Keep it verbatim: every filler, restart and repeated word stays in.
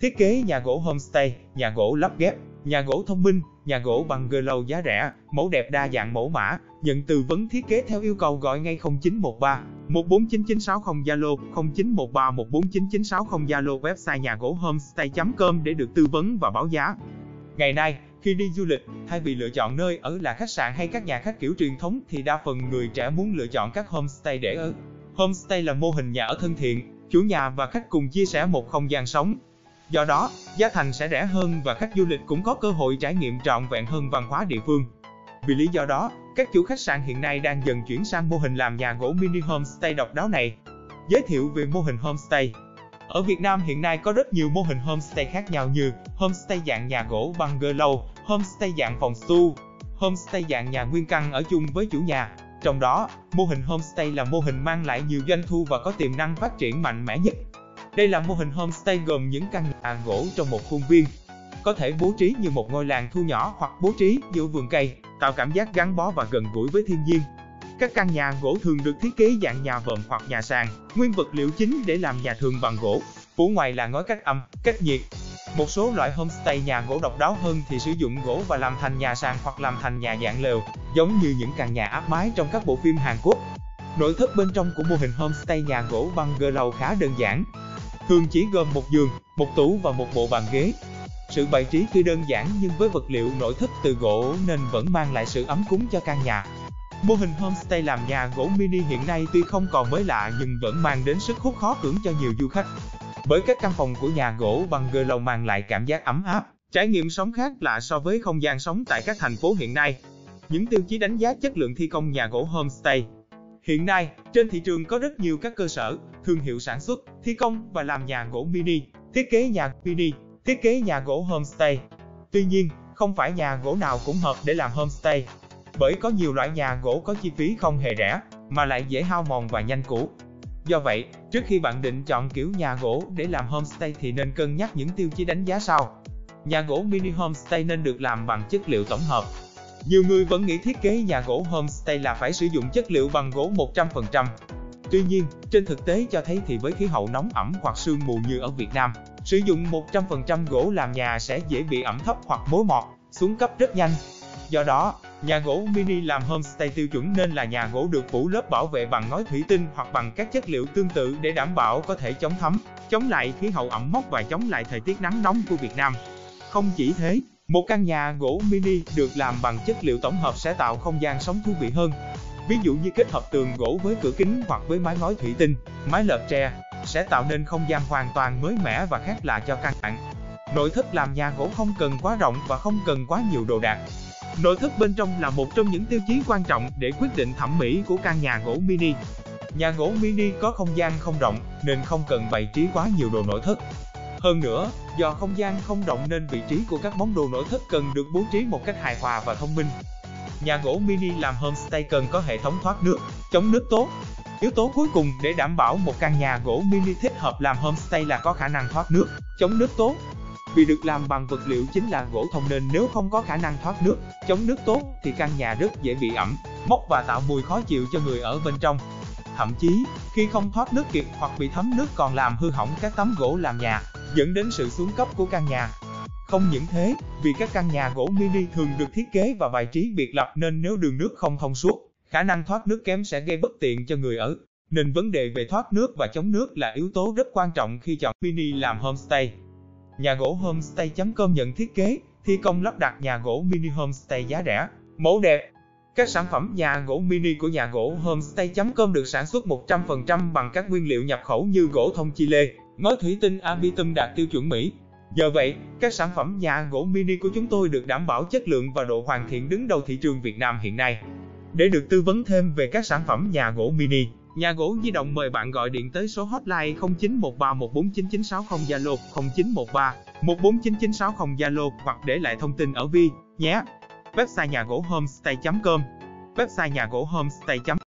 thiết kế nhà gỗ homestay, nhà gỗ lắp ghép, nhà gỗ thông minh, nhà gỗ bungalow giá rẻ, mẫu đẹp đa dạng mẫu mã, nhận tư vấn thiết kế theo yêu cầu gọi ngay không chín một ba, một bốn chín chín sáu không Zalo, không chín một ba một bốn chín chín sáu không Zalo, website nhà gỗ homestay chấm com để được tư vấn và báo giá. Ngày nay, khi đi du lịch, thay vì lựa chọn nơi ở là khách sạn hay các nhà khách kiểu truyền thống thì đa phần người trẻ muốn lựa chọn các homestay để ở. Homestay là mô hình nhà ở thân thiện, chủ nhà và khách cùng chia sẻ một không gian sống. Do đó, giá thành sẽ rẻ hơn và khách du lịch cũng có cơ hội trải nghiệm trọn vẹn hơn văn hóa địa phương. Vì lý do đó, các chủ khách sạn hiện nay đang dần chuyển sang mô hình làm nhà gỗ mini homestay độc đáo này. Giới thiệu về mô hình homestay. Ở Việt Nam hiện nay có rất nhiều mô hình homestay khác nhau như homestay dạng nhà gỗ bungalow, homestay dạng phòng stu, homestay dạng nhà nguyên căn ở chung với chủ nhà. Trong đó, mô hình homestay là mô hình mang lại nhiều doanh thu và có tiềm năng phát triển mạnh mẽ nhất. Đây là mô hình homestay gồm những căn nhà gỗ trong một khuôn viên, có thể bố trí như một ngôi làng thu nhỏ hoặc bố trí giữa vườn cây, tạo cảm giác gắn bó và gần gũi với thiên nhiên. Các căn nhà gỗ thường được thiết kế dạng nhà vòm hoặc nhà sàn, nguyên vật liệu chính để làm nhà thường bằng gỗ, phủ ngoài là ngói cách âm, cách nhiệt. Một số loại homestay nhà gỗ độc đáo hơn thì sử dụng gỗ và làm thành nhà sàn hoặc làm thành nhà dạng lều, giống như những căn nhà áp mái trong các bộ phim Hàn Quốc. Nội thất bên trong của mô hình homestay nhà gỗ bungalow khá đơn giản, thường chỉ gồm một giường, một tủ và một bộ bàn ghế. Sự bày trí tuy đơn giản nhưng với vật liệu nội thất từ gỗ nên vẫn mang lại sự ấm cúng cho căn nhà. Mô hình homestay làm nhà gỗ mini hiện nay tuy không còn mới lạ nhưng vẫn mang đến sức hút khó cưỡng cho nhiều du khách. Bởi các căn phòng của nhà gỗ bungalow mang lại cảm giác ấm áp, trải nghiệm sống khác lạ so với không gian sống tại các thành phố hiện nay. Những tiêu chí đánh giá chất lượng thi công nhà gỗ homestay. Hiện nay, trên thị trường có rất nhiều các cơ sở, thương hiệu sản xuất, thi công và làm nhà gỗ mini, thiết kế nhà mini, thiết kế nhà gỗ homestay. Tuy nhiên, không phải nhà gỗ nào cũng hợp để làm homestay, bởi có nhiều loại nhà gỗ có chi phí không hề rẻ, mà lại dễ hao mòn và nhanh cũ. Do vậy, trước khi bạn định chọn kiểu nhà gỗ để làm homestay thì nên cân nhắc những tiêu chí đánh giá sau. Nhà gỗ mini homestay nên được làm bằng chất liệu tổng hợp. Nhiều người vẫn nghĩ thiết kế nhà gỗ homestay là phải sử dụng chất liệu bằng gỗ một trăm phần trăm. Tuy nhiên, trên thực tế cho thấy thì với khí hậu nóng ẩm hoặc sương mù như ở Việt Nam, sử dụng một trăm phần trăm gỗ làm nhà sẽ dễ bị ẩm thấp hoặc mối mọt, xuống cấp rất nhanh. Do đó, nhà gỗ mini làm homestay tiêu chuẩn nên là nhà gỗ được phủ lớp bảo vệ bằng ngói thủy tinh hoặc bằng các chất liệu tương tự để đảm bảo có thể chống thấm, chống lại khí hậu ẩm mốc và chống lại thời tiết nắng nóng của Việt Nam. Không chỉ thế, một căn nhà gỗ mini được làm bằng chất liệu tổng hợp sẽ tạo không gian sống thú vị hơn. Ví dụ như kết hợp tường gỗ với cửa kính hoặc với mái ngói thủy tinh, mái lợp tre, sẽ tạo nên không gian hoàn toàn mới mẻ và khác lạ cho căn bạn. Nội thất làm nhà gỗ không cần quá rộng và không cần quá nhiều đồ đạc. Nội thất bên trong là một trong những tiêu chí quan trọng để quyết định thẩm mỹ của căn nhà gỗ mini. Nhà gỗ mini có không gian không rộng nên không cần bày trí quá nhiều đồ nội thất. Hơn nữa, do không gian không rộng nên vị trí của các món đồ nội thất cần được bố trí một cách hài hòa và thông minh. Nhà gỗ mini làm homestay cần có hệ thống thoát nước, chống nước tốt. Yếu tố cuối cùng để đảm bảo một căn nhà gỗ mini thích hợp làm homestay là có khả năng thoát nước, chống nước tốt. Vì được làm bằng vật liệu chính là gỗ thông nên nếu không có khả năng thoát nước, chống nước tốt thì căn nhà rất dễ bị ẩm, mốc và tạo mùi khó chịu cho người ở bên trong. Thậm chí, khi không thoát nước kịp hoặc bị thấm nước còn làm hư hỏng các tấm gỗ làm nhà, dẫn đến sự xuống cấp của căn nhà. Không những thế, vì các căn nhà gỗ mini thường được thiết kế và bài trí biệt lập nên nếu đường nước không thông suốt, khả năng thoát nước kém sẽ gây bất tiện cho người ở. Nên vấn đề về thoát nước và chống nước là yếu tố rất quan trọng khi chọn mini làm homestay. Nhà gỗ homestay chấm com nhận thiết kế, thi công lắp đặt nhà gỗ mini homestay giá rẻ, mẫu đẹp. Các sản phẩm nhà gỗ mini của nhà gỗ homestay chấm com được sản xuất một trăm phần trăm bằng các nguyên liệu nhập khẩu như gỗ thông Chile, ngói thủy tinh Abitum đạt tiêu chuẩn Mỹ. Nhờ vậy, các sản phẩm nhà gỗ mini của chúng tôi được đảm bảo chất lượng và độ hoàn thiện đứng đầu thị trường Việt Nam hiện nay. Để được tư vấn thêm về các sản phẩm nhà gỗ mini, nhà gỗ di động mời bạn gọi điện tới số hotline không chín một ba một bốn chín chín sáu không Zalo, không chín một ba một bốn chín chín sáu không Zalo hoặc để lại thông tin ở Vi nhé. Website nhà gỗ homestay chấm com. Website nhà gỗ homestay chấm com